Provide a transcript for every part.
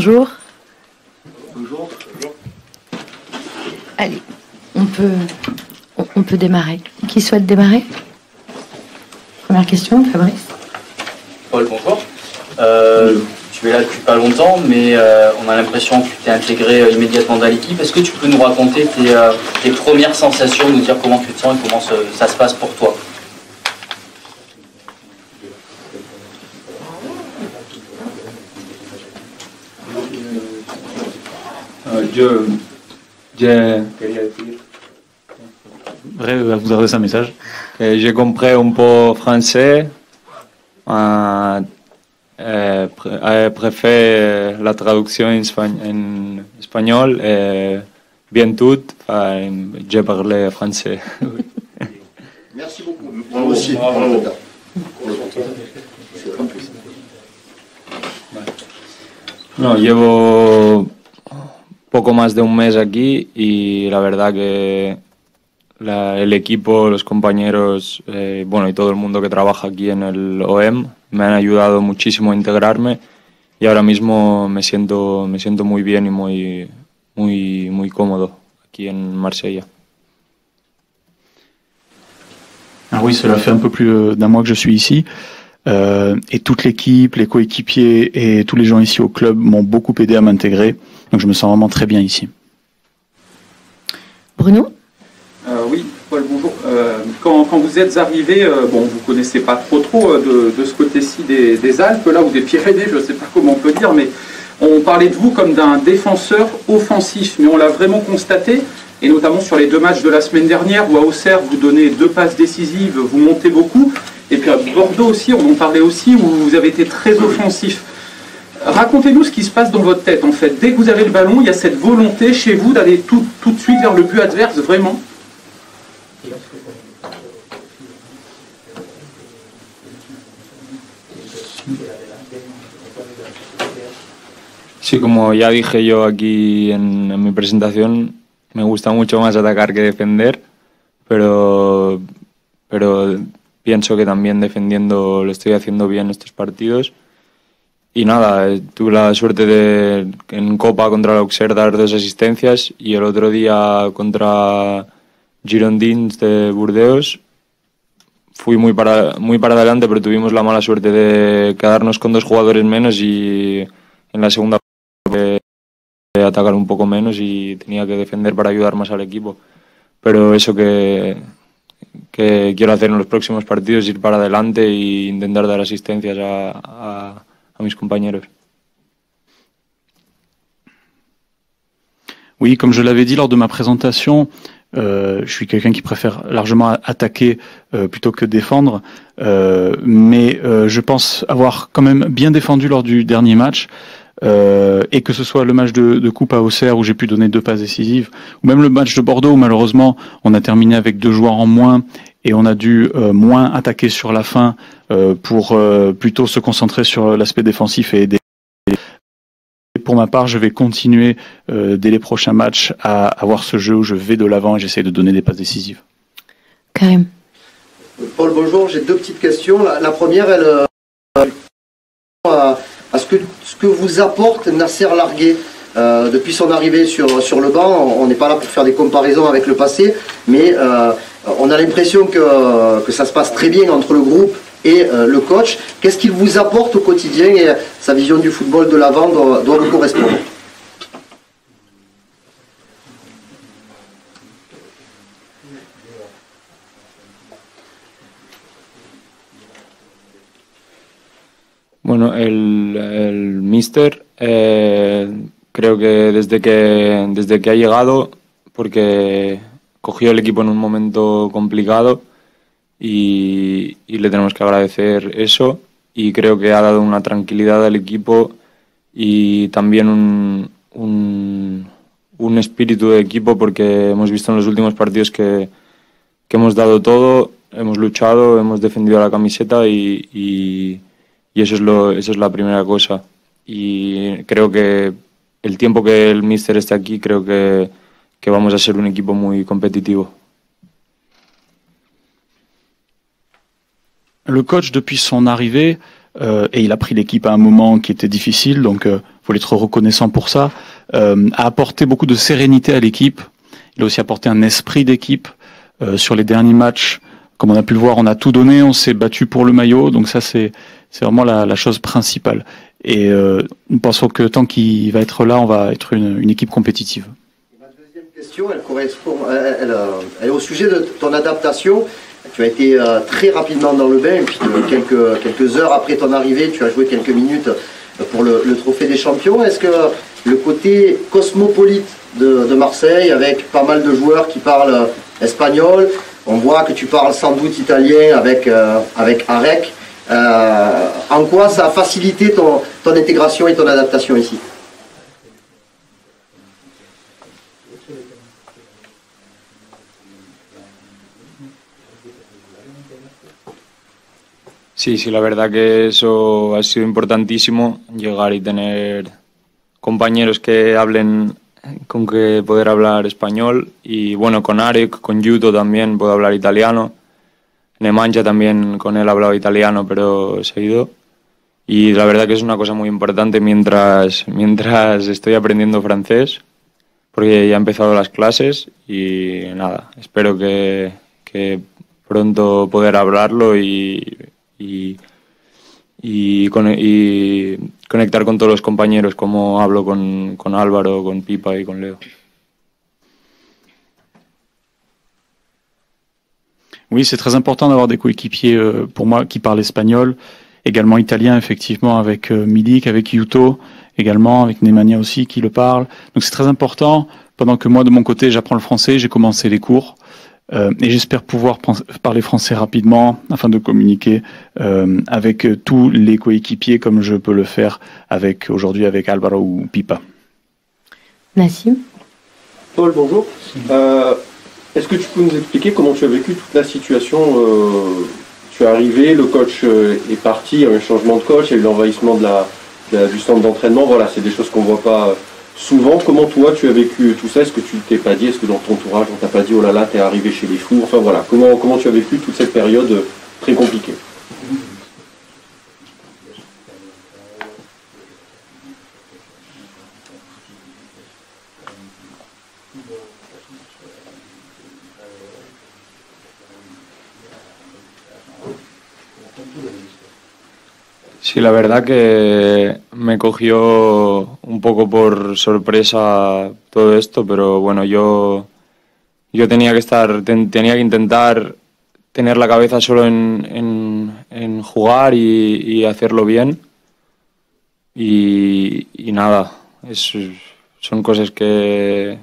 bonjour. Bonjour. Allez, on peut démarrer. Qui souhaite démarrer? Première question, Fabrice. Paul, bonjour. Tu es là depuis pas longtemps, mais on a l'impression que tu t'es intégré immédiatement dans l'équipe. Est-ce que tu peux nous raconter tes premières sensations, nous dire comment tu te sens et comment ça se passe pour toi? Vous adresse un message. J'ai compris un peu français. Préfère la traduction en espagnol. Bien tout, j'ai parlé français. Merci beaucoup. Moi aussi. Bravo. No, llevo poco más de un mes aquí y la verdad que el equipo, los compañeros, bueno, y todo el mundo que trabaja aquí en el OEM me han ayudado muchísimo a integrarme y ahora mismo me siento muy bien y muy cómodo aquí en Marsella. Ah oui, cela fait un peu plus d'un mois que je suis ici. Et toute l'équipe, les coéquipiers et tous les gens ici au club m'ont beaucoup aidé à m'intégrer. Donc je me sens vraiment très bien ici. Bruno? Oui, Paul, bonjour. Quand vous êtes arrivé, bon, vous ne connaissez pas trop de ce côté-ci des Alpes, là, ou des Pyrénées, je ne sais pas comment on peut dire, mais on parlait de vous comme d'un défenseur offensif, mais on l'a vraiment constaté, et notamment sur les 2 matchs de la semaine dernière, où à Auxerre, vous donnez 2 passes décisives, vous montez beaucoup, et puis à Bordeaux aussi, on en parlait aussi, où vous avez été très offensif. Racontez-nous ce qui se passe dans votre tête, en fait. Dès que vous avez le ballon, il y a cette volonté chez vous d'aller tout de suite vers le but adverse, vraiment. Sí, como ya dije yo aquí en mi presentación, me gusta mucho más atacar que defender, pero pienso que también defendiendo lo estoy haciendo bien estos partidos. Y nada, tuve la suerte de en Copa contra el Auxerre dar 2 asistencias y el otro día contra Girondins de Burdeos fui muy para adelante, pero tuvimos la mala suerte de quedarnos con 2 jugadores menos y en la segunda atacar un poco menos y tenía que defender para ayudar más al equipo. Pero eso que quiero hacer en los próximos partidos, ir para adelante e intentar dar asistencias a mis compañeros. Oui, comme je l'avais dit lors de ma présentation, je suis quelqu'un qui préfère largement attaquer plutôt que défendre, mais je pense avoir quand même bien défendu lors du dernier match, et que ce soit le match de Coupe à Auxerre où j'ai pu donner 2 passes décisives, ou même le match de Bordeaux où malheureusement on a terminé avec 2 joueurs en moins et on a dû moins attaquer sur la fin pour plutôt se concentrer sur l'aspect défensif et aider. Pour ma part, je vais continuer dès les prochains matchs à avoir ce jeu où je vais de l'avant et j'essaie de donner des passes décisives. Karim. Paul, bonjour. J'ai 2 petites questions. La première, elle à ce que vous apporte Nasser Largué depuis son arrivée sur le banc. On n'est pas là pour faire des comparaisons avec le passé, mais on a l'impression que ça se passe très bien entre le groupe et le coach. Qu'est-ce qu'il vous apporte au quotidien et sa vision du football de l'avant doit vous correspondre? Bueno, el míster creo que desde que ha llegado, porque cogió el equipo en un momento complicado y le tenemos que agradecer eso, y creo que ha dado una tranquilidad al equipo y también un espíritu de equipo, porque hemos visto en los últimos partidos que hemos dado todo, hemos luchado, hemos defendido la camiseta y eso es la primera cosa. Y creo que el tiempo que el míster esté aquí, creo que vamos a ser un equipo muy competitivo. Le coach, depuis son arrivée, et il a pris l'équipe à un moment qui était difficile, donc faut être reconnaissant pour ça, a apporté beaucoup de sérénité à l'équipe. Il a aussi apporté un esprit d'équipe. Sur les derniers matchs, comme on a pu le voir, on a tout donné, on s'est battu pour le maillot, donc ça c'est vraiment la chose principale. Et nous pensons que tant qu'il va être là, on va être une équipe compétitive. Ma deuxième question, elle est au sujet de ton adaptation. Tu as été très rapidement dans le bain, et puis quelques heures après ton arrivée, tu as joué quelques minutes pour le Trophée des Champions. Est-ce que le côté cosmopolite de Marseille, avec pas mal de joueurs qui parlent espagnol, on voit que tu parles sans doute italien avec Arek, en quoi ça a facilité ton intégration et ton adaptation ici? Sí, sí, la verdad que eso ha sido importantísimo, llegar y tener compañeros que hablen, con que poder hablar español. Y bueno, con Arek, con Yuto también puedo hablar italiano. Nemanja también, con él hablaba italiano, pero se ha ido. Y la verdad que es una cosa muy importante mientras estoy aprendiendo francés, porque ya he empezado las clases y nada, espero que pronto poder hablarlo y conectar con todos los compañeros, como hablo con Álvaro, con Pipa y con Leo. Oui, c'est très important d'avoir des coéquipiers, pour moi, qui parlent espagnol, également italien, effectivement, avec Milik, avec Yuto, également, avec Nemanja aussi, qui le parle. Donc c'est très important. Pendant que moi, de mon côté, j'apprends le français, j'ai commencé les cours. Et j'espère pouvoir parler français rapidement afin de communiquer avec tous les coéquipiers comme je peux le faire aujourd'hui avec Álvaro ou Pipa. Nassim. Paul, bonjour. Est-ce que tu peux nous expliquer comment tu as vécu toute la situation Tu es arrivé, le coach est parti, il y a eu un changement de coach, il y a eu l'envahissement du centre d'entraînement. Voilà, c'est des choses qu'on ne voit pas souvent. Comment toi tu as vécu tout ça? Est-ce que tu ne t'es pas dit, est-ce que dans ton entourage on t'a pas dit oh là là t'es arrivé chez les fous? Enfin voilà, comment tu as vécu toute cette période très compliquée? Sí, la verdad que me cogió un poco por sorpresa todo esto, pero bueno, yo tenía que intentar tener la cabeza solo en jugar y hacerlo bien. Y nada, son cosas que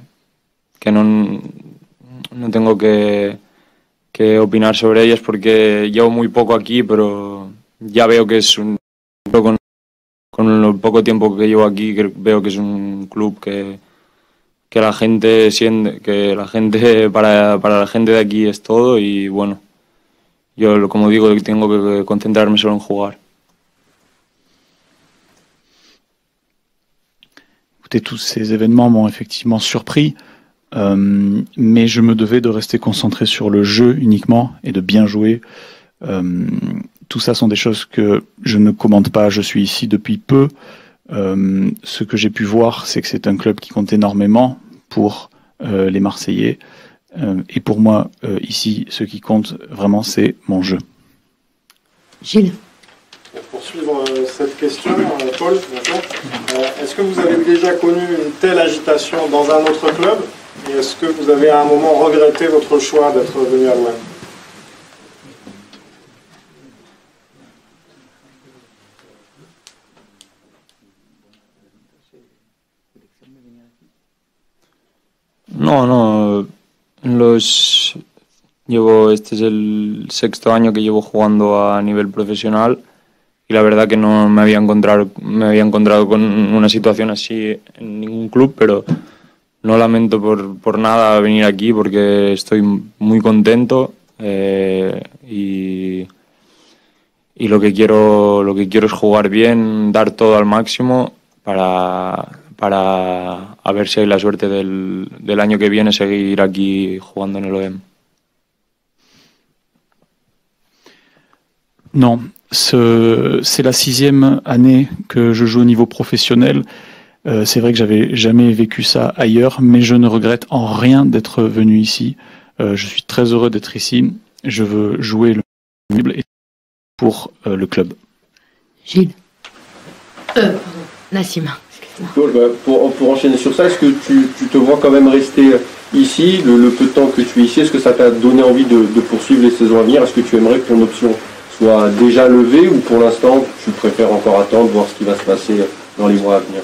no tengo que opinar sobre ellas porque llevo muy poco aquí, pero ya veo que es con el poco tiempo que llevo aquí, veo que es un club que la gente siente, que la gente para la gente de aquí es todo y bueno, yo como digo tengo que concentrarme solo en jugar. Écoutez, tous ces événements m'ont effectivement surpris, mais je me devais de rester concentré sur le jeu uniquement et de bien jouer. Tout ça sont des choses que je ne commente pas, je suis ici depuis peu. Ce que j'ai pu voir, c'est que c'est un club qui compte énormément pour les Marseillais. Et pour moi, ici, ce qui compte vraiment, c'est mon jeu. Gilles. Pour poursuivre cette question, Paul, bonjour. Est-ce que vous avez déjà connu une telle agitation dans un autre club? Et est-ce que vous avez à un moment regretté votre choix d'être venu à l'OM? No, este es el sexto año que llevo jugando a nivel profesional y la verdad que no me había encontrado con una situación así en ningún club, pero no lamento por nada venir aquí porque estoy muy contento y lo que quiero es jugar bien, dar todo al máximo para a ver si hay la suerte del año que viene seguir aquí jugando en el OM. Non, c'est la 6e année que je joue au niveau professionnel. C'est vrai que j'avais jamais vécu ça ailleurs, mais je ne regrette en rien d'être venu ici. Je suis très heureux d'être ici. Je veux jouer le et pour le club. Gilles. Pardon, Nassim. Pour enchaîner sur ça, est-ce que tu te vois quand même rester ici, le peu de temps que tu es ici, est-ce que ça t'a donné envie de poursuivre les saisons à venir? Est-ce que tu aimerais que ton option soit déjà levée ou pour l'instant tu préfères encore attendre, voir ce qui va se passer dans les mois à venir?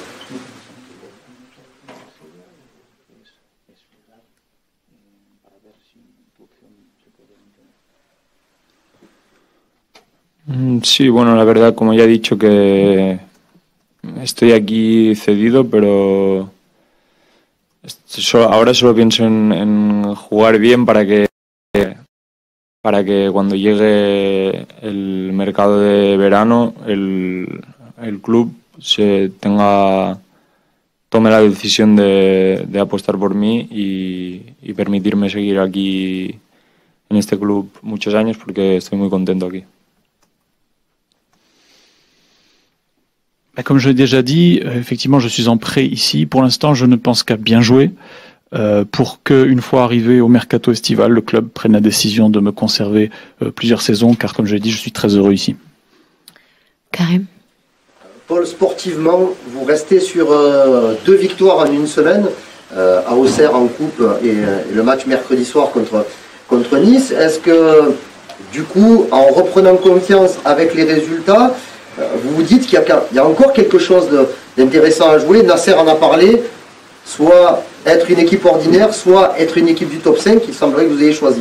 Sí, bueno, la verdad, como ya he dicho, que estoy aquí cedido, pero ahora solo pienso en jugar bien para que cuando llegue el mercado de verano el club tome la decisión de apostar por mí y permitirme seguir aquí en este club muchos años, porque estoy muy contento aquí. Comme je l'ai déjà dit, effectivement, je suis en prêt ici. Pour l'instant, je ne pense qu'à bien jouer pour qu'une fois arrivé au mercato estival, le club prenne la décision de me conserver plusieurs saisons, car comme je l'ai dit, je suis très heureux ici. Karim. Paul, sportivement, vous restez sur 2 victoires en une semaine, à Auxerre en coupe et le match mercredi soir contre Nice. Est-ce que, du coup, en reprenant confiance avec les résultats, vous vous dites qu'il y a encore quelque chose d'intéressant à jouer? Nasser en a parlé, soit être une équipe ordinaire, soit être une équipe du top 5, il semblerait que vous ayez choisi.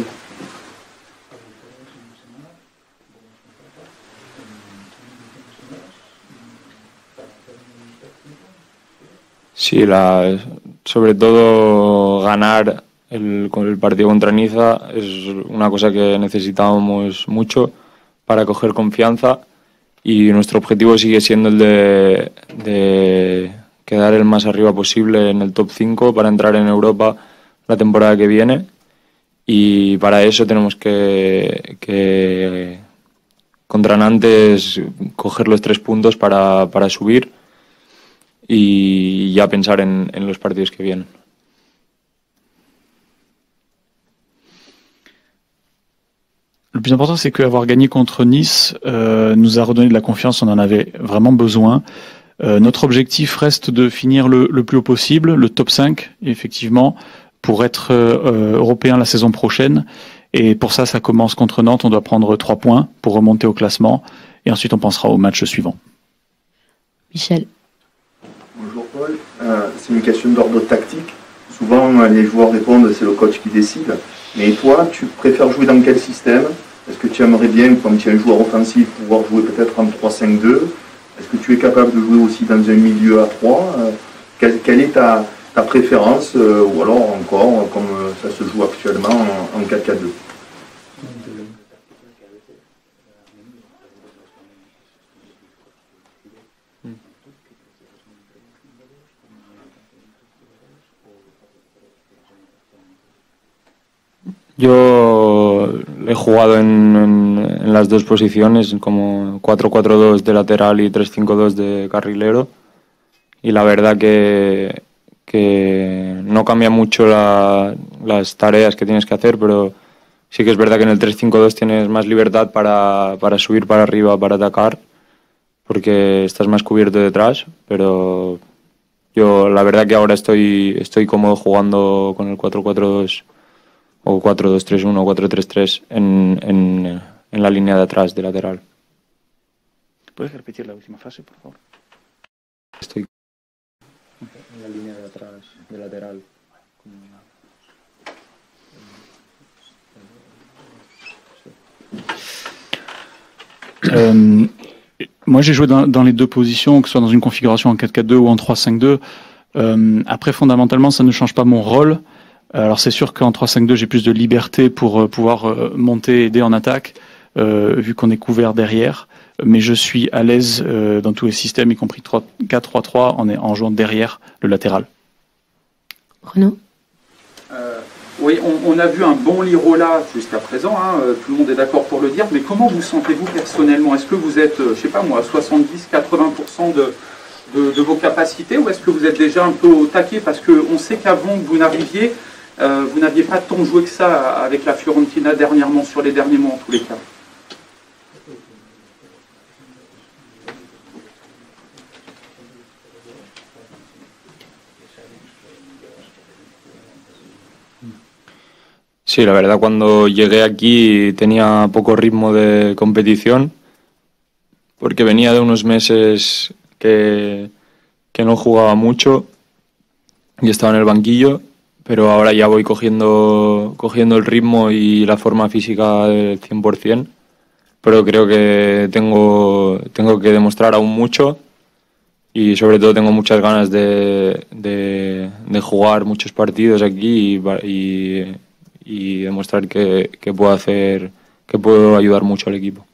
Sí, sobre todo ganar el partido contra Niza es una cosa que necesitábamos mucho para coger confianza. Y nuestro objetivo sigue siendo el de quedar el más arriba posible en el top 5 para entrar en Europa la temporada que viene, y para eso tenemos que contra Nantes coger los 3 puntos para subir y ya pensar en los partidos que vienen. Le plus important, c'est qu'avoir gagné contre Nice nous a redonné de la confiance, on en avait vraiment besoin. Notre objectif reste de finir le plus haut possible, le top 5, effectivement, pour être européen la saison prochaine. Et pour ça, ça commence contre Nantes, on doit prendre 3 points pour remonter au classement. Et ensuite, on pensera au match suivant. Michel. Bonjour Paul, c'est une question d'ordre tactique. Souvent, les joueurs répondent, c'est le coach qui décide. Mais toi, tu préfères jouer dans quel système? Est-ce que tu aimerais bien, comme tu es un joueur offensif, pouvoir jouer peut-être en 3-5-2? Est-ce que tu es capable de jouer aussi dans un milieu à 3? Quelle est ta préférence? Ou alors encore, comme ça se joue actuellement, en 4-4-2? Yo he jugado en las 2 posiciones, como 4-4-2 de lateral y 3-5-2 de carrilero, y la verdad que no cambia mucho las tareas que tienes que hacer, pero sí que es verdad que en el 3-5-2 tienes más libertad para subir para arriba, para atacar, porque estás más cubierto detrás, pero yo la verdad que ahora estoy cómodo jugando con el 4-4-2 o 4-2-3-1 o 4-3-3 en la línea de atrás, de lateral. ¿Puedes repetir la última frase, por favor? Estoy en la línea de atrás, de lateral. Moi, j'ai joué dans les 2 positions, que ce soit dans une configuration en 4-4-2 ou en 3-5-2. Après, fondamentalement, ça ne change pas mon rôle. Alors c'est sûr qu'en 3-5-2, j'ai plus de liberté pour pouvoir monter et aider en attaque, vu qu'on est couvert derrière. Mais je suis à l'aise dans tous les systèmes, y compris 4-3-3, en jouant derrière le latéral. Renaud. Oui, on a vu un bon Lirola jusqu'à présent, hein, tout le monde est d'accord pour le dire, mais comment vous sentez-vous personnellement? Est-ce que vous êtes, je sais pas moi, à 70-80% de vos capacités, ou est-ce que vous êtes déjà un peu au taquet? Parce qu'on sait qu'avant que vous n'arriviez pas tant joué que ça avec la Fiorentina dernièrement, sur les derniers mois en tous les cas. Sí, la verdad cuando llegué aquí tenía poco ritmo de competición porque venía de unos meses que no jugaba mucho y estaba en el banquillo, pero ahora ya voy cogiendo el ritmo y la forma física del 100%, pero creo que tengo que demostrar aún mucho y sobre todo tengo muchas ganas de jugar muchos partidos aquí y demostrar que puedo ayudar mucho al equipo.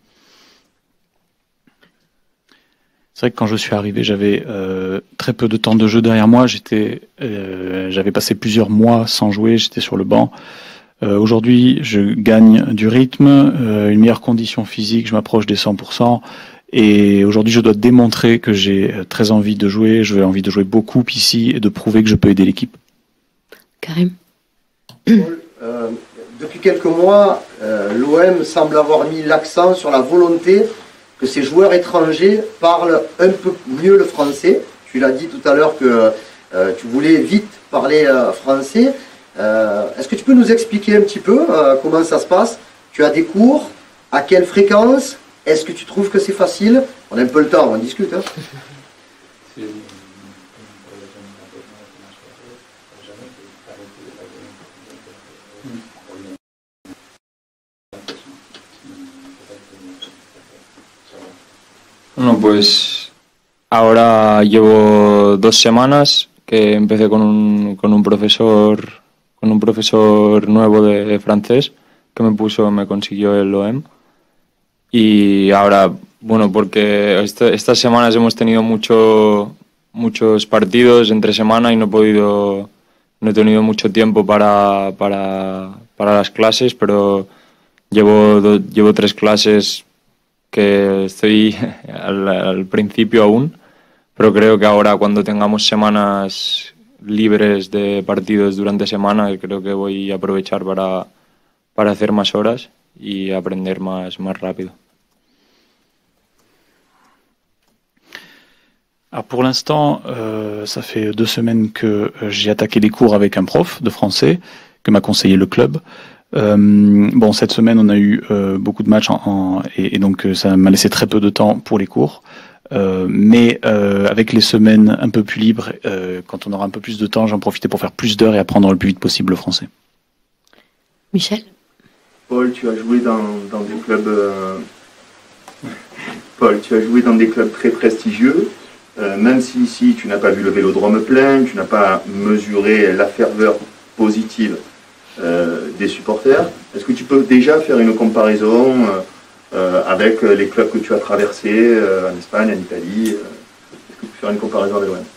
C'est vrai que quand je suis arrivé, j'avais très peu de temps de jeu derrière moi. J'avais passé plusieurs mois sans jouer, j'étais sur le banc. Aujourd'hui, je gagne du rythme, une meilleure condition physique, je m'approche des 100%. Et aujourd'hui, je dois démontrer que j'ai très envie de jouer, j'ai envie de jouer beaucoup ici et de prouver que je peux aider l'équipe. Karim. Depuis quelques mois, l'OM semble avoir mis l'accent sur la volonté que ces joueurs étrangers parlent un peu mieux le français. Tu l'as dit tout à l'heure que tu voulais vite parler français. Est-ce que tu peux nous expliquer un petit peu comment ça se passe? Tu as des cours? À quelle fréquence? Est-ce que tu trouves que c'est facile? On a un peu le temps, on discute. Hein. Bueno, pues ahora llevo 2 semanas que empecé con un profesor nuevo de francés que me consiguió el OM. Y ahora, bueno, porque estas semanas hemos tenido muchos partidos entre semana y no he tenido mucho tiempo para las clases, pero llevo 3 clases que estoy al principio aún, pero creo que ahora cuando tengamos semanas libres de partidos durante semana, creo que voy a aprovechar para hacer más horas y aprender más rápido. Alors pour l'instant, ça fait 2 semaines que j'ai attaqué les cours avec un prof de français que m'a conseillé le club. Bon, cette semaine, on a eu beaucoup de matchs et donc ça m'a laissé très peu de temps pour les cours. Mais avec les semaines un peu plus libres, quand on aura un peu plus de temps, j'en profite pour faire plus d'heures et apprendre le plus vite possible le français. Michel. Paul, tu as joué dans des clubs. Paul, tu as joué dans des clubs très prestigieux. Même si ici tu n'as pas vu le Vélodrome plein, tu n'as pas mesuré la ferveur positive des supporters, est-ce que tu peux déjà faire une comparaison avec les clubs que tu as traversés en Espagne, en Italie? Est-ce que tu peux faire une comparaison avec l'OM?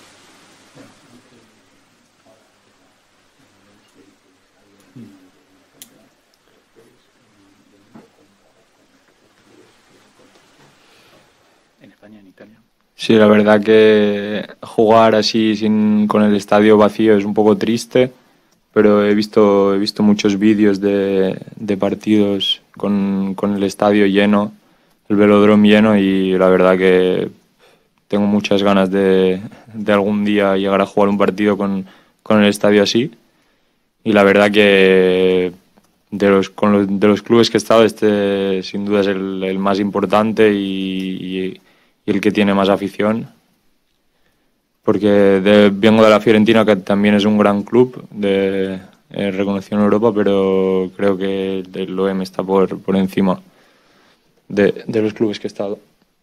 Sí, la verdad que jugar así con el estadio vacío es un poco triste, pero he visto muchos vídeos de partidos con el estadio lleno, el velódromo lleno, y la verdad que tengo muchas ganas de algún día llegar a jugar un partido con el estadio así. Y la verdad que de los clubes que he estado, este sin duda es el más importante y el que tiene más afición, porque vengo de la Fiorentina, que también es un gran club reconocido en Europa, pero creo que el OM está por encima de los clubes que he estado.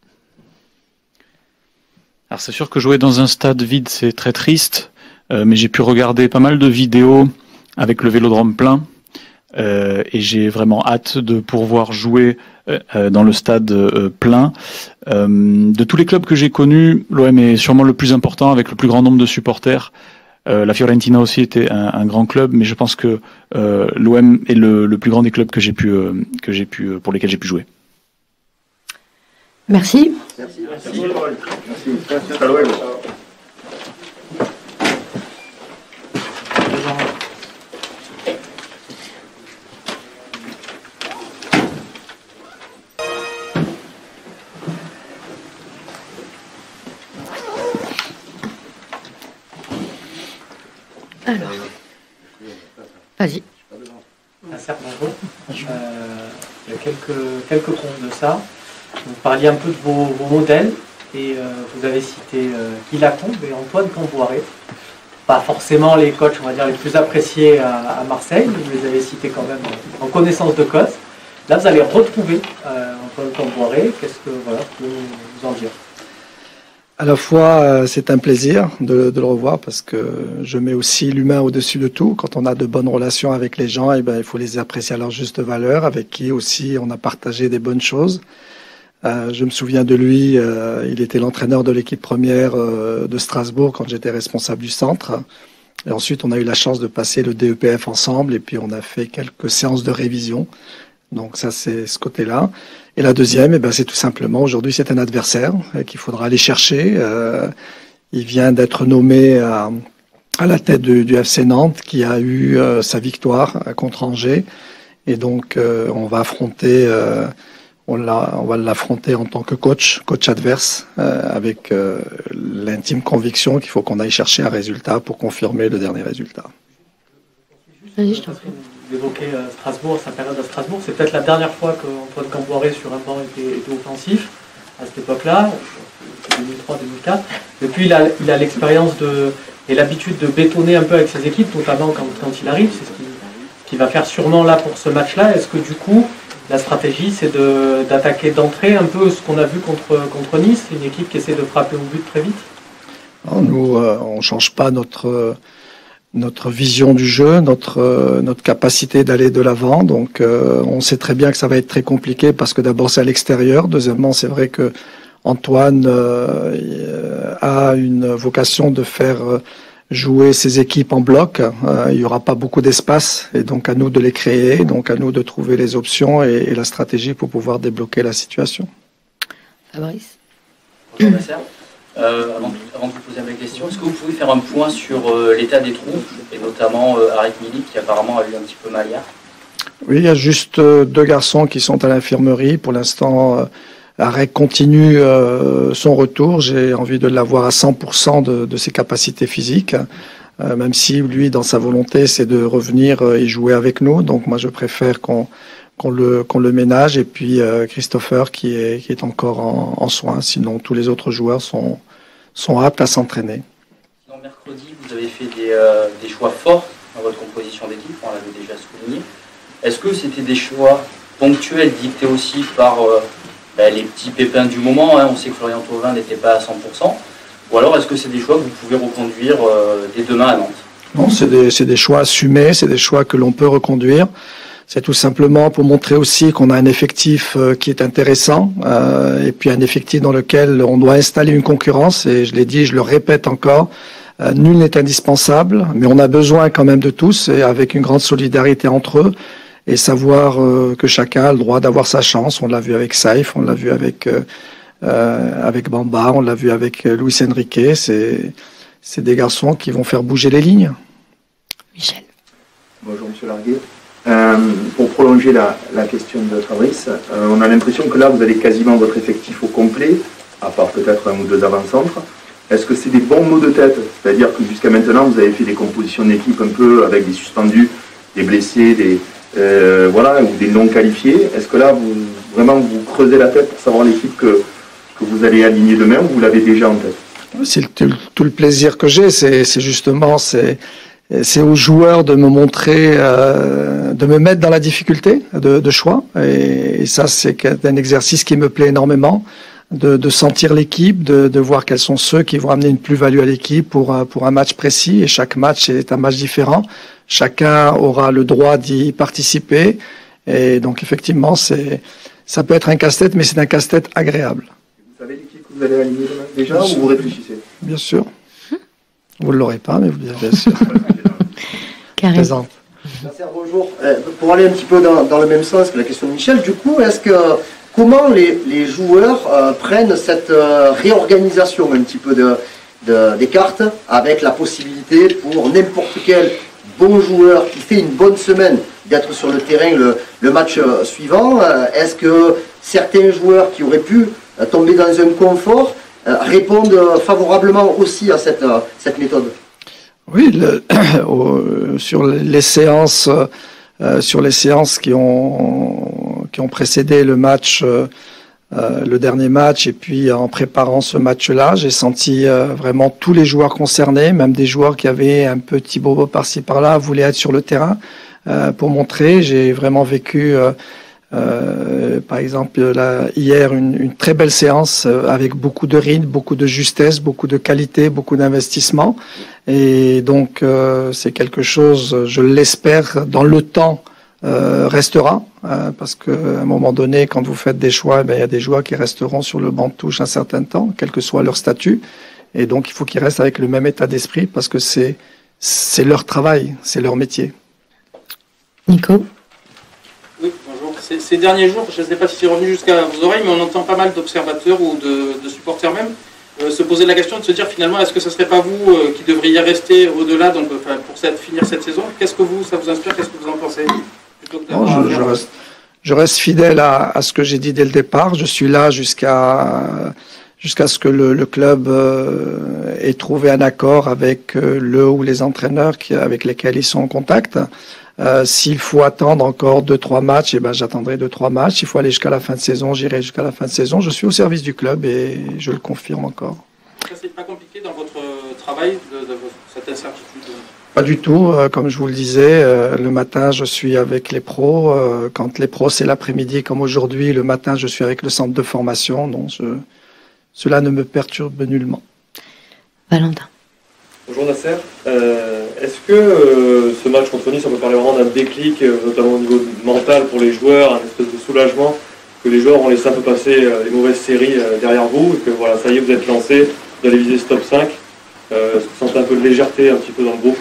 Alors c'est sûr que jouer dans un stade vide, c'est très triste, mais j'ai pu regarder pas mal de vidéos avec le Vélodrome plein, et j'ai vraiment hâte de pouvoir jouer dans le stade plein. De tous les clubs que j'ai connus, l'OM est sûrement le plus important, avec le plus grand nombre de supporters. La Fiorentina aussi était un grand club, mais je pense que l'OM est le plus grand des clubs pour lesquels j'ai pu jouer. Merci. Merci. Merci. Merci. Hasta luego. Alors, vas-y. Nasser, bonjour. Il y a quelques comptes de ça. Vous parliez un peu de vos modèles et vous avez cité Guy Lacombe et Antoine Camboiré. Pas forcément les coachs, on va dire, les plus appréciés à Marseille, mais vous les avez cités quand même en connaissance de cause. Là, vous allez retrouver Antoine Camboiré. Qu'est-ce que vous pouvez nous en dire? À la fois, c'est un plaisir de le revoir parce que je mets aussi l'humain au-dessus de tout. Quand on a de bonnes relations avec les gens, eh ben, il faut les apprécier à leur juste valeur, avec qui aussi on a partagé des bonnes choses. Je me souviens de lui, il était l'entraîneur de l'équipe première de Strasbourg quand j'étais responsable du centre. Et ensuite, on a eu la chance de passer le DEPF ensemble et puis on a fait quelques séances de révision. Donc ça, c'est ce côté-là. Et la deuxième, eh ben, c'est tout simplement, aujourd'hui, c'est un adversaire qu'il faudra aller chercher. Il vient d'être nommé à la tête du FC Nantes, qui a eu sa victoire contre Angers. Et donc, on va affronter, on va l'affronter en tant que coach adverse, avec l'intime conviction qu'il faut qu'on aille chercher un résultat pour confirmer le dernier résultat. Vas-y, je t'en prie. Vous évoquez Strasbourg, sa période à Strasbourg. C'est peut-être la dernière fois qu'Antoine Camboiré sur un banc était offensif, à cette époque-là, 2003-2004. Depuis, il a l'expérience et l'habitude de bétonner un peu avec ses équipes, notamment quand il arrive. C'est ce qu'il va faire sûrement là pour ce match-là. Est-ce que du coup, la stratégie, c'est d'attaquer d'entrée un peu ce qu'on a vu contre Nice, une équipe qui essaie de frapper au but très vite? Non, nous, on ne change pas notre vision du jeu, notre capacité d'aller de l'avant. Donc, on sait très bien que ça va être très compliqué parce que d'abord, c'est à l'extérieur. Deuxièmement, c'est vrai que Antoine a une vocation de faire jouer ses équipes en bloc. Il n'y aura pas beaucoup d'espace et donc à nous de les créer, donc à nous de trouver les options et la stratégie pour pouvoir débloquer la situation. Fabrice. Bonjour Nasser. Avant de vous poser ma question, est-ce que vous pouvez faire un point sur l'état des troupes, et notamment Arek Milik, qui apparemment a eu un petit peu mal hier? Oui, il y a juste 2 garçons qui sont à l'infirmerie. Pour l'instant, Arek continue son retour. J'ai envie de l'avoir à 100% de ses capacités physiques, même si lui, dans sa volonté, c'est de revenir et jouer avec nous. Donc moi, je préfère qu'on le ménage. Et puis Christopher qui est encore en soins. Sinon, tous les autres joueurs sont aptes à s'entraîner. Sinon, mercredi, vous avez fait des choix forts dans votre composition d'équipe, on l'avait déjà souligné. Est-ce que c'était des choix ponctuels, dictés aussi par les petits pépins du moment, hein? On sait que Florian Thauvin n'était pas à 100%. Ou alors, est-ce que c'est des choix que vous pouvez reconduire dès demain à Nantes? Non, c'est des choix assumés, c'est des choix que l'on peut reconduire. C'est tout simplement pour montrer aussi qu'on a un effectif qui est intéressant et puis un effectif dans lequel on doit installer une concurrence. Et je l'ai dit, je le répète encore, nul n'est indispensable, mais on a besoin quand même de tous et avec une grande solidarité entre eux et savoir que chacun a le droit d'avoir sa chance. On l'a vu avec Saïf, on l'a vu avec Bamba, on l'a vu avec Luis Enrique. C'est des garçons qui vont faire bouger les lignes. Michel. Bonjour Monsieur Larguet. Pour prolonger la question de Fabrice, on a l'impression que là vous avez quasiment votre effectif au complet, à part peut-être 1 ou 2 avant-centres. Est-ce que c'est des bons mots de tête? C'est-à-dire que jusqu'à maintenant vous avez fait des compositions d'équipe un peu avec des suspendus, des blessés, voilà, ou des non qualifiés. Est-ce que là vous creusez la tête pour savoir l'équipe que vous allez aligner demain, ou vous l'avez déjà en tête? C'est tout le plaisir que j'ai, c'est justement c'est aux joueurs de me montrer, de me mettre dans la difficulté de choix. Et ça, c'est un exercice qui me plaît énormément, de sentir l'équipe, de voir quels sont ceux qui vont amener une plus-value à l'équipe pour un match précis. Et chaque match est un match différent. Chacun aura le droit d'y participer. Et donc, effectivement, ça peut être un casse-tête, mais c'est un casse-tête agréable. Vous savez l'équipe que vous allez aligner demain déjà, ou vous réfléchissez? Bien sûr. Vous ne l'aurez pas, mais vous bien sûr. Karim. Présente. Nasser, bonjour. Pour aller un petit peu dans le même sens que la question de Michel, du coup, comment les joueurs prennent cette réorganisation un petit peu des cartes, avec la possibilité pour n'importe quel bon joueur qui fait une bonne semaine d'être sur le terrain le match suivant? Est-ce que certains joueurs qui auraient pu tomber dans un confort répondent favorablement aussi à cette méthode? Oui, sur les séances qui ont précédé le match, le dernier match, et puis en préparant ce match-là, j'ai senti vraiment tous les joueurs concernés, même des joueurs qui avaient un petit bobo par-ci par-là, voulaient être sur le terrain pour montrer. J'ai vraiment vécu, par exemple, hier, une très belle séance avec beaucoup de rythme, beaucoup de justesse, beaucoup de qualité, beaucoup d'investissement. Et donc, c'est quelque chose, je l'espère, dans le temps, restera, parce qu'à un moment donné, quand vous faites des choix, il y a des joueurs qui resteront sur le banc de touche un certain temps, quel que soit leur statut. Et donc, il faut qu'ils restent avec le même état d'esprit, parce que c'est leur travail, c'est leur métier. Nico? Oui, bonjour. Ces derniers jours, je ne sais pas si c'est revenu jusqu'à vos oreilles, mais on entend pas mal d'observateurs ou de supporters même se poser la question de se dire finalement, est-ce que ce ne serait pas vous qui devriez rester au-delà, donc pour finir cette saison? Qu'est-ce que ça vous inspire? Qu'est-ce que vous en pensez? Non, je reste fidèle à ce que j'ai dit dès le départ. Je suis là jusqu'à ce que le club ait trouvé un accord avec le ou les entraîneurs avec lesquels ils sont en contact. S'il faut attendre encore 2-3 matchs, j'attendrai 2-3 matchs. S'il faut aller jusqu'à la fin de saison, j'irai jusqu'à la fin de saison. Je suis au service du club et je le confirme encore. Ça, c'est pas compliqué dans votre travail, de cette incertitude? Pas du tout. Comme je vous le disais, le matin, je suis avec les pros. Quand les pros, c'est l'après-midi, comme aujourd'hui, le matin, je suis avec le centre de formation. Donc, cela ne me perturbe nullement. Valentin. Bonjour Nasser. Est-ce que ce match contre Nice, on peut parler vraiment d'un déclic, notamment au niveau mental pour les joueurs, un espèce de soulagement, que les joueurs ont laissé un peu passer les mauvaises séries derrière vous, et que voilà, ça y est, vous êtes lancé, vous allez viser ce top 5. Est-ce que vous sentez un peu de légèreté un petit peu dans le groupe?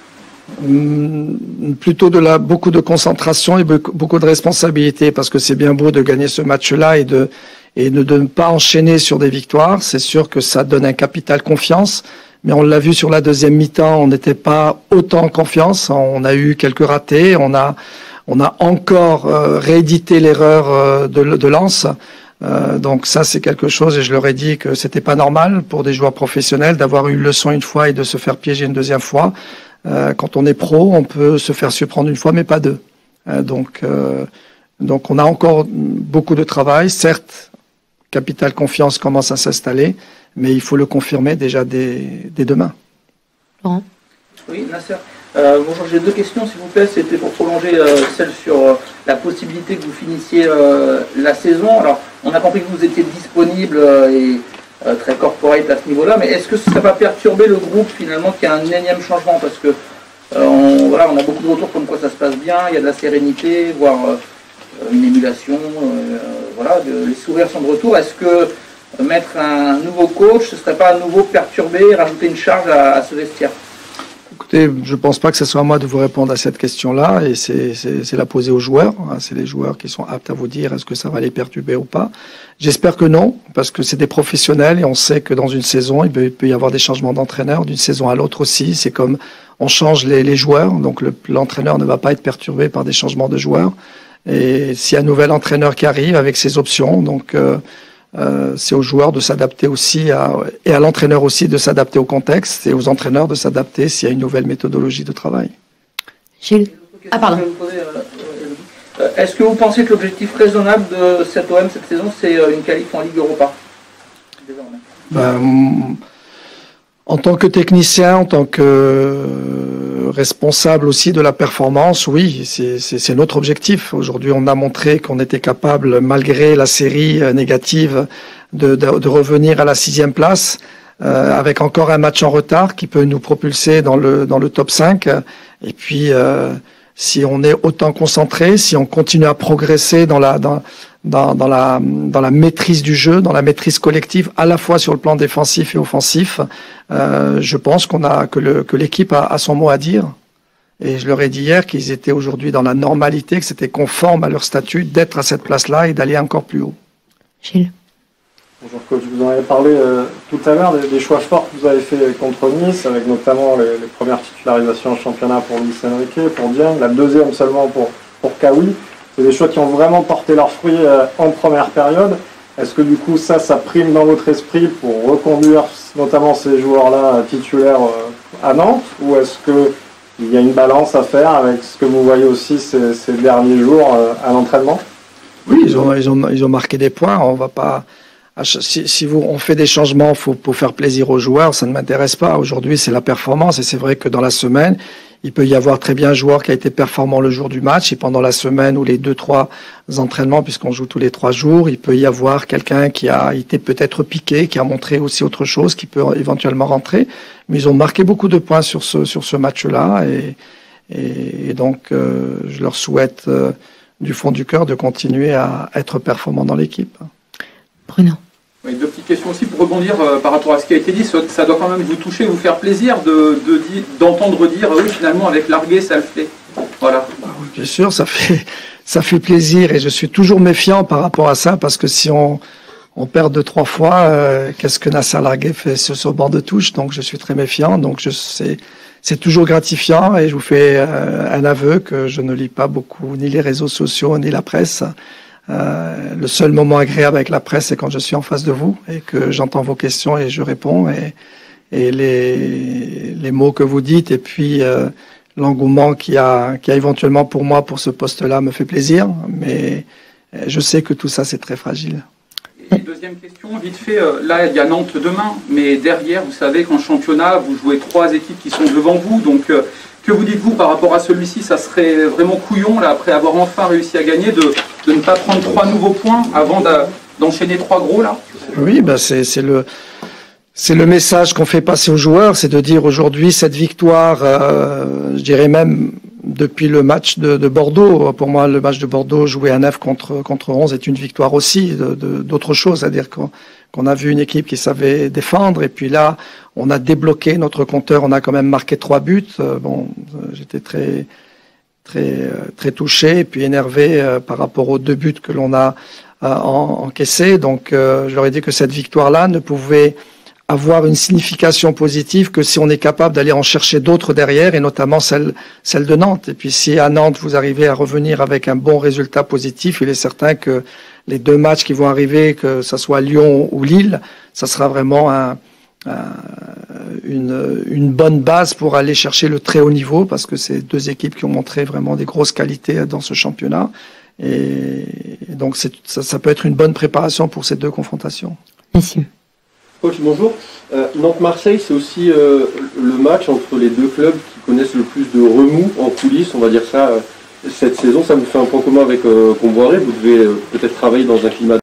Plutôt beaucoup de concentration et beaucoup de responsabilité, parce que c'est bien beau de gagner ce match-là et de ne pas enchaîner sur des victoires. C'est sûr que ça donne un capital confiance, mais on l'a vu sur la deuxième mi-temps, on n'était pas autant en confiance. On a eu quelques ratés, on a encore réédité l'erreur de Lens. Donc ça, c'est quelque chose, et je leur ai dit que c'était pas normal pour des joueurs professionnels d'avoir eu une leçon une fois et de se faire piéger une deuxième fois. Quand on est pro, on peut se faire surprendre une fois, mais pas deux. Donc on a encore beaucoup de travail. Certes, capital confiance commence à s'installer, mais il faut le confirmer déjà dès demain. Laurent? Oui, Nasser. Bonjour, j'ai deux questions, s'il vous plaît. C'était pour prolonger celle sur la possibilité que vous finissiez la saison. Alors, on a compris que vous étiez disponible et très corporate à ce niveau-là, mais est-ce que ça va perturber le groupe finalement qu'il y a un énième changement? Parce que on a beaucoup de retours comme quoi ça se passe bien, il y a de la sérénité, voire une émulation, les sourires sont de retour. Est-ce que mettre un nouveau coach, ce ne serait pas à nouveau perturber, rajouter une charge à ce vestiaire? Écoutez, je ne pense pas que ce soit à moi de vous répondre à cette question-là, et c'est la poser aux joueurs. C'est les joueurs qui sont aptes à vous dire est-ce que ça va les perturber ou pas. J'espère que non, parce que c'est des professionnels et on sait que dans une saison, il peut y avoir des changements d'entraîneur, d'une saison à l'autre aussi. C'est comme on change les joueurs, donc l'entraîneur ne va pas être perturbé par des changements de joueurs. Et s'il y a un nouvel entraîneur qui arrive avec ses options, donc c'est aux joueurs de s'adapter aussi et à l'entraîneur aussi de s'adapter au contexte et aux entraîneurs de s'adapter s'il y a une nouvelle méthodologie de travail. Gilles. Ah pardon. Est-ce que vous pensez que l'objectif raisonnable de cette OM cette saison, c'est une qualif en Ligue Europa? En tant que technicien, en tant que responsable aussi de la performance, oui, c'est notre objectif. Aujourd'hui, on a montré qu'on était capable, malgré la série négative, de revenir à la 6e place, avec encore un match en retard qui peut nous propulser dans le top 5. Et puis, si on est autant concentré, si on continue à progresser dans la maîtrise du jeu, dans la maîtrise collective, à la fois sur le plan défensif et offensif, je pense que l'équipe a son mot à dire. Et je leur ai dit hier qu'ils étaient aujourd'hui dans la normalité, que c'était conforme à leur statut d'être à cette place-là et d'aller encore plus haut. Gilles. Bonjour coach, vous en avez parlé tout à l'heure des choix forts que vous avez fait contre Nice, avec notamment les premières titularisations en championnat pour Luis Enrique, pour Dieng, la deuxième seulement pour Kawi. C'est des choix qui ont vraiment porté leurs fruits en première période. Est-ce que du coup ça prime dans votre esprit pour reconduire notamment ces joueurs-là titulaires à Nantes, ou est-ce qu'il y a une balance à faire avec ce que vous voyez aussi ces derniers jours à l'entraînement? Oui, ils ont marqué des points. On va pas. Si on fait des changements pour faire plaisir aux joueurs, ça ne m'intéresse pas. Aujourd'hui, c'est la performance, et c'est vrai que dans la semaine, il peut y avoir très bien un joueur qui a été performant le jour du match, et pendant la semaine ou les 2-3 entraînements, puisqu'on joue tous les 3 jours, il peut y avoir quelqu'un qui a été peut-être piqué, qui a montré aussi autre chose, qui peut éventuellement rentrer. Mais ils ont marqué beaucoup de points sur ce match-là, et donc je leur souhaite du fond du cœur de continuer à être performants dans l'équipe. Bruno. Oui, 2 petites questions aussi pour rebondir par rapport à ce qui a été dit. Ça doit quand même vous toucher, vous faire plaisir d'entendre dire oui, finalement avec Largué ça le fait. Voilà. Bien sûr, ça fait plaisir, et je suis toujours méfiant par rapport à ça, parce que si on perd 2-3 fois, qu'est-ce que Nasser Largué fait sur ce banc de touche? Donc je suis très méfiant. Donc c'est toujours gratifiant, et je vous fais un aveu que je ne lis pas beaucoup ni les réseaux sociaux ni la presse. Le seul moment agréable avec la presse, c'est quand je suis en face de vous et que j'entends vos questions et je réponds, et les mots que vous dites, et puis l'engouement qu'il y a éventuellement pour moi pour ce poste-là me fait plaisir, mais je sais que tout ça c'est très fragile. Et deuxième question, vite fait, là il y a Nantes demain, mais derrière, vous savez qu'en championnat, vous jouez 3 équipes qui sont devant vous, donc que vous dites-vous par rapport à celui-ci? Ça serait vraiment couillon, là, après avoir enfin réussi à gagner, de ne pas prendre 3 nouveaux points avant d'enchaîner 3 gros, là? Oui, c'est le message qu'on fait passer aux joueurs, c'est de dire aujourd'hui cette victoire, je dirais même depuis le match de Bordeaux. Pour moi, le match de Bordeaux joué à 9 contre 11 est une victoire aussi d'autre chose, c'est-à-dire qu'on a vu une équipe qui savait défendre, et puis là, on a débloqué notre compteur, on a quand même marqué 3 buts. J'étais très touché et puis énervé par rapport aux 2 buts que l'on a encaissés. Donc, je leur ai dit que cette victoire-là ne pouvait avoir une signification positive que si on est capable d'aller en chercher d'autres derrière, et notamment celle de Nantes. Et puis si à Nantes vous arrivez à revenir avec un bon résultat positif, il est certain que les 2 matchs qui vont arriver, que ce soit Lyon ou Lille, ça sera vraiment une bonne base pour aller chercher le très haut niveau, parce que c'est 2 équipes qui ont montré vraiment des grosses qualités dans ce championnat, et donc ça peut être une bonne préparation pour ces 2 confrontations. Merci. Coach, bonjour. Nantes-Marseille, c'est aussi le match entre les 2 clubs qui connaissent le plus de remous en coulisses, on va dire ça, cette saison. Ça vous fait un point commun avec Comboiré. Vous devez peut-être travailler dans un climat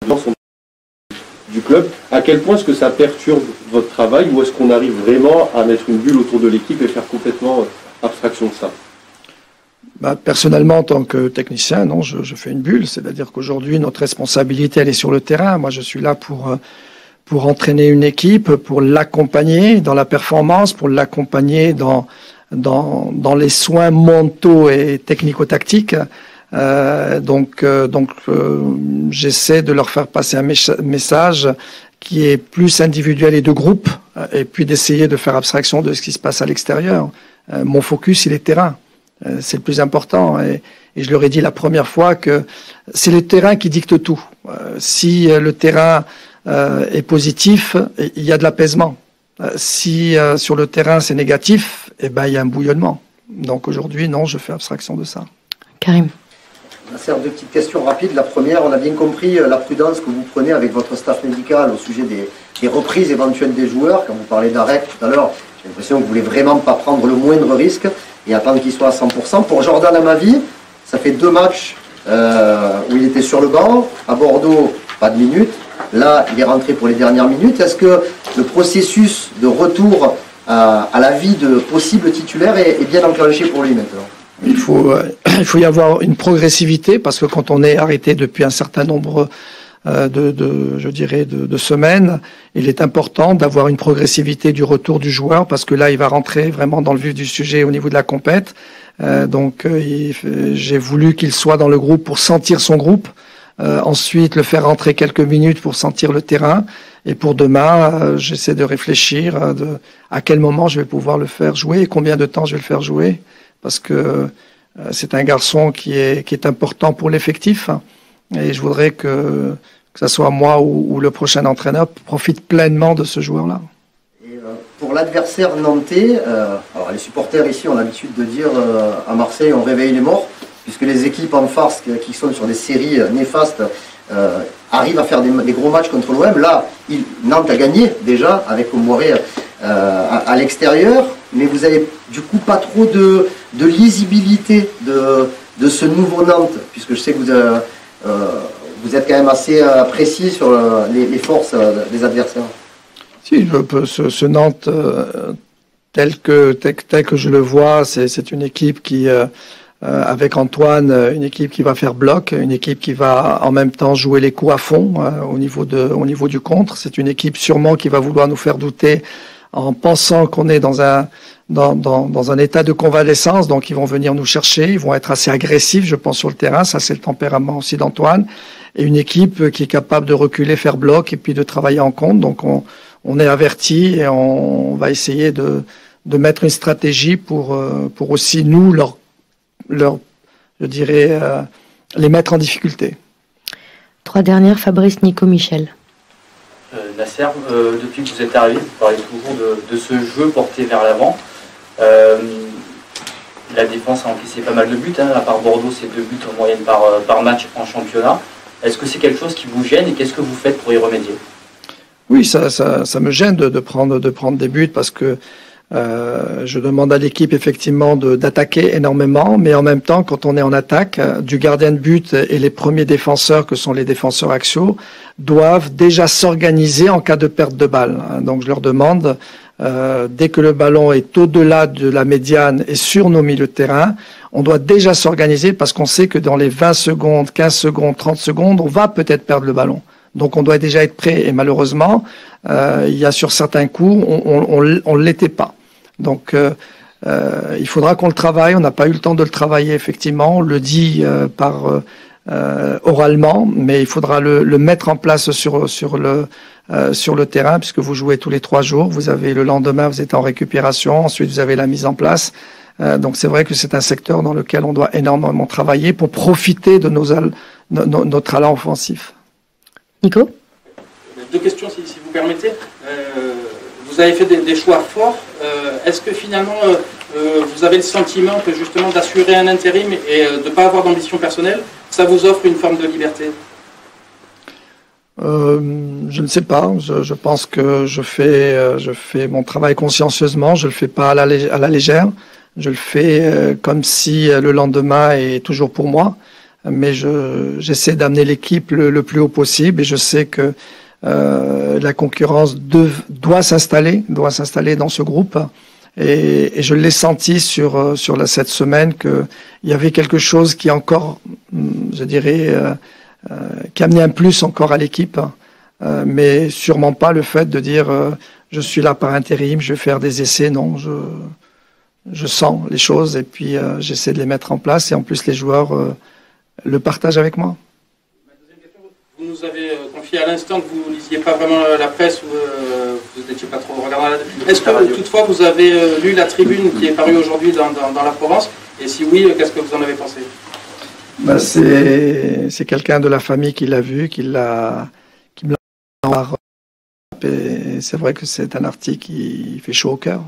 du club. À quel point est-ce que ça perturbe votre travail, ou est-ce qu'on arrive vraiment à mettre une bulle autour de l'équipe et faire complètement abstraction de ça? Personnellement, en tant que technicien, non, je fais une bulle. C'est-à-dire qu'aujourd'hui, notre responsabilité, elle est sur le terrain. Moi, je suis là pour entraîner une équipe, pour l'accompagner dans la performance, pour l'accompagner dans les soins mentaux et technico-tactiques. Donc, j'essaie de leur faire passer un message qui est plus individuel et de groupe, et puis d'essayer de faire abstraction de ce qui se passe à l'extérieur. Mon focus, il est terrain. C'est le plus important. Et je leur ai dit la première fois que c'est le terrain qui dicte tout. Si le terrain est positif, il y a de l'apaisement. Si sur le terrain c'est négatif, il y a un bouillonnement. Donc aujourd'hui, non, je fais abstraction de ça. Karim. On va faire 2 petites questions rapides. La première, on a bien compris la prudence que vous prenez avec votre staff médical au sujet des reprises éventuelles des joueurs. Quand vous parlez d'arrêt tout à l'heure, j'ai l'impression que vous voulez vraiment pas prendre le moindre risque et attendre qu'il soit à 100%. Pour Jordan Amavi, ça fait 2 matchs où il était sur le banc. À Bordeaux, pas de minutes. Là, il est rentré pour les dernières minutes. Est-ce que le processus de retour à la vie de possible titulaire est bien enclenché pour lui maintenant? Il faut y avoir une progressivité parce que quand on est arrêté depuis un certain nombre de semaines, il est important d'avoir une progressivité du retour du joueur parce que là, il va rentrer vraiment dans le vif du sujet au niveau de la compète. J'ai voulu qu'il soit dans le groupe pour sentir son groupe. Ensuite, le faire rentrer quelques minutes pour sentir le terrain. Et pour demain, j'essaie de réfléchir à quel moment je vais pouvoir le faire jouer et combien de temps je vais le faire jouer. Parce que c'est un garçon qui est important pour l'effectif. Et je voudrais que ce soit moi ou le prochain entraîneur profite pleinement de ce joueur-là. Pour l'adversaire nantais, alors les supporters ici ont l'habitude de dire à Marseille on réveille les morts, puisque les équipes en face qui sont sur des séries néfastes arrivent à faire des gros matchs contre l'OM. Là, Nantes a gagné déjà avec Comboiré à l'extérieur, mais vous avez du coup pas trop de lisibilité de ce nouveau Nantes, puisque je sais que vous êtes quand même assez précis sur les forces des adversaires. Si, ce Nantes, tel que je le vois, c'est une équipe qui, avec Antoine, une équipe qui va faire bloc, une équipe qui va en même temps jouer les coups à fond au niveau du contre. C'est une équipe sûrement qui va vouloir nous faire douter en pensant qu'on est dans un état de convalescence, donc ils vont venir nous chercher, ils vont être assez agressifs, je pense, sur le terrain. Ça, c'est le tempérament aussi d'Antoine. Et une équipe qui est capable de reculer, faire bloc et puis de travailler en contre. Donc on est averti et on va essayer de mettre une stratégie pour aussi nous je dirais les mettre en difficulté. 3 dernières, Fabrice, Nico, Michel. Nasser, depuis que vous êtes arrivé, vous parlez toujours de ce jeu porté vers l'avant. La défense a encaissé pas mal de buts, à part Bordeaux, c'est 2 buts en moyenne par match en championnat. Est-ce que c'est quelque chose qui vous gêne et qu'est-ce que vous faites pour y remédier? Oui, ça me gêne de prendre des buts parce que je demande à l'équipe effectivement d'attaquer énormément, mais en même temps, quand on est en attaque, du gardien de but et les premiers défenseurs, que sont les défenseurs axiaux, doivent déjà s'organiser en cas de perte de balle. Donc je leur demande, dès que le ballon est au-delà de la médiane et sur nos milieux de terrain, on doit déjà s'organiser parce qu'on sait que dans les 20 secondes, 15 secondes, 30 secondes, on va peut-être perdre le ballon. Donc on doit déjà être prêt et malheureusement, il y a sur certains coups, on l'était pas. Donc il faudra qu'on le travaille. On n'a pas eu le temps de le travailler effectivement. On le dit oralement, mais il faudra le mettre en place sur le terrain puisque vous jouez tous les 3 jours. Vous avez le lendemain, vous êtes en récupération. Ensuite, vous avez la mise en place. Donc c'est vrai que c'est un secteur dans lequel on doit énormément travailler pour profiter de nos talents offensifs. Nico? 2 questions si vous permettez. Vous avez fait des choix forts. Est-ce que finalement vous avez le sentiment que justement d'assurer un intérim et de ne pas avoir d'ambition personnelle, ça vous offre une forme de liberté? Je ne sais pas. Je pense que je fais mon travail consciencieusement. Je le fais pas à la légère. Je le fais comme si le lendemain est toujours pour moi. Mais j'essaie d'amener l'équipe le plus haut possible et je sais que la concurrence doit s'installer dans ce groupe et je l'ai senti sur cette semaine qu'il y avait quelque chose qui encore, je dirais, qui amenait un plus encore à l'équipe, mais sûrement pas le fait de dire je suis là par intérim, je vais faire des essais. Non, je sens les choses et puis j'essaie de les mettre en place et en plus les joueurs le partagent avec moi. Vous nous avez confié à l'instant que vous ne lisiez pas vraiment la presse, vous n'étiez pas trop regardant. Est-ce que toutefois vous avez lu la tribune qui est parue aujourd'hui dans la Provence? Et si oui, qu'est-ce que vous en avez pensé? C'est quelqu'un de la famille qui l'a vu, qui me l'a envoyé. Et c'est vrai que c'est un article qui fait chaud au cœur.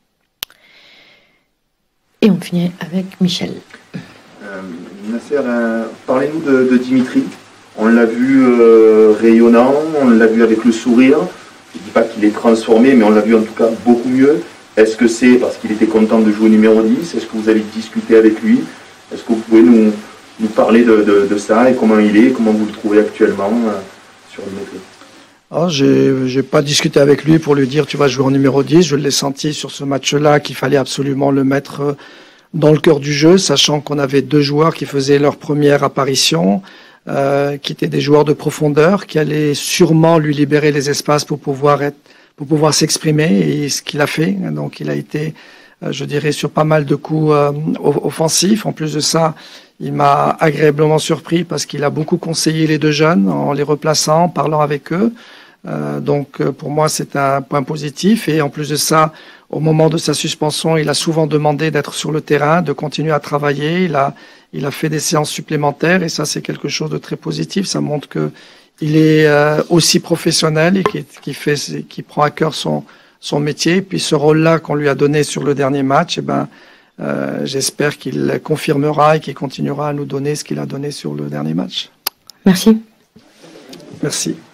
Et on finit avec Michel. Nasser, parlez-nous de Dimitri. On l'a vu rayonnant, on l'a vu avec le sourire. Je ne dis pas qu'il est transformé, mais on l'a vu en tout cas beaucoup mieux. Est-ce que c'est parce qu'il était content de jouer au numéro 10? Est-ce que vous avez discuté avec lui? Est-ce que vous pouvez nous parler de ça et comment il est, comment vous le trouvez actuellement sur Dimitri? J'ai pas discuté avec lui pour lui dire tu vas jouer en numéro 10. Je l'ai senti sur ce match-là qu'il fallait absolument le mettre dans le cœur du jeu, sachant qu'on avait 2 joueurs qui faisaient leur première apparition, qui étaient des joueurs de profondeur, qui allaient sûrement lui libérer les espaces pour pouvoir s'exprimer, et ce qu'il a fait. Donc il a été, je dirais, sur pas mal de coups offensifs. En plus de ça, il m'a agréablement surpris parce qu'il a beaucoup conseillé les 2 jeunes en les replaçant, en parlant avec eux. Donc pour moi c'est un point positif, et en plus de ça, au moment de sa suspension, il a souvent demandé d'être sur le terrain, de continuer à travailler. Il a fait des séances supplémentaires, et ça c'est quelque chose de très positif. Ça montre que il est aussi professionnel et qui prend à cœur son métier. Et puis ce rôle-là qu'on lui a donné sur le dernier match, j'espère qu'il confirmera et qu'il continuera à nous donner ce qu'il a donné sur le dernier match. Merci. Merci.